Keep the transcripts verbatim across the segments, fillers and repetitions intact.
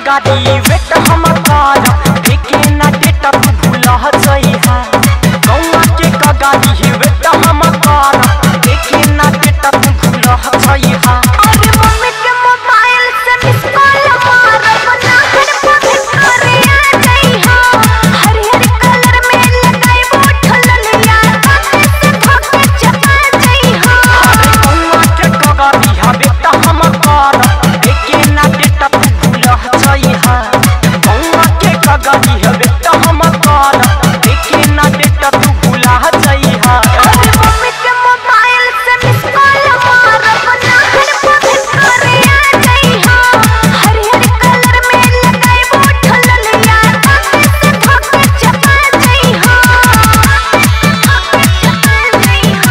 कगारी wait हम कर देखे ना डेट तू भूला जइहा गौवा के कगारी वेट हम कर देखे ना डेट तू भूला जइहा अरे मम्मी के मोबाइल से मिस कॉल मारब ना हर पग करे आ जइहा हर हर कलर में लगाई बोठल लिया काटे से धोके चपा जइहा अरे गौवा के कगारी वेट हम कर देखे ना डेट तू भूला जइहा गौवा के कगारी वेट हम कर देखे ना डेट तू भूला जइहा अरे मम्मी के मोबाइल से मिस कॉल मारब ना हर पग करे आ जइहा हर हर कलर में लगाई बोठल लिया काटे से धोके चपा जइहा चपा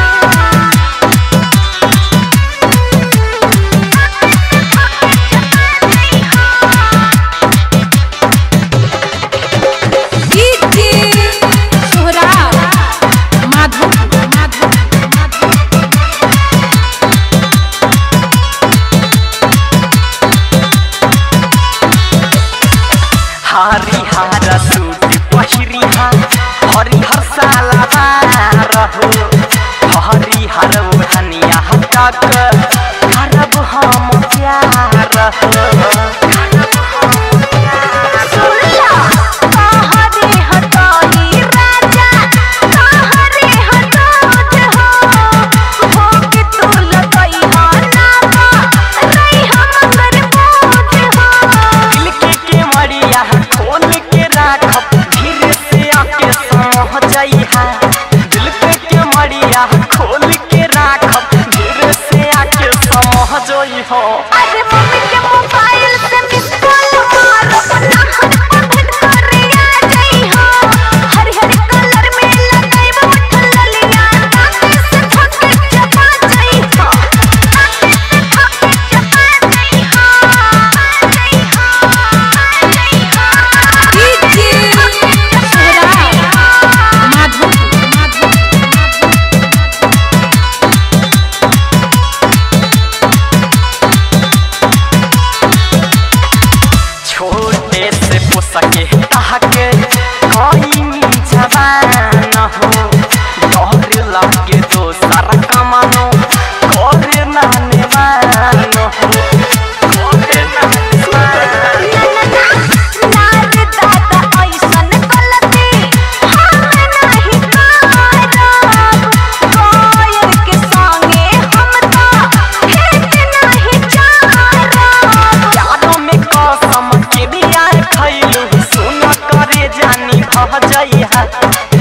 हरी हर सूट पहिरी हा हरी हर साला रहो हरी हर ओढ़निया तक करब हम प्यार हो सुनला कहरे हटाई राजा कहरे हटात हो हो के तू लगई हा नावा रही हम कर बोझ हो दिल के के मरिया खोल के राखब धीरे से आके समझ जइहा दिल के के मरिया खोल के राखब धीरे से आके समझ जइहा अरे मम्मी के मोबाइल से मिस कॉल मारब ना हर पग करे आ जइहा हर हर कलर में लगाई बोठल लिया काटे से धोके चपा जइहा काटे से धोके चपा जइहा जइहा छोटे से पोसके ताके कोई जवान हो डर लागे दोसर कमानो करे ना निवान हो करे ना निवान नार दादा ऐसन गलती हम नहीं करब कोयल के संगे हम तो हेत नहीं चारब यारों में कसम के बिया खैलू सुन करे जानी भजइहा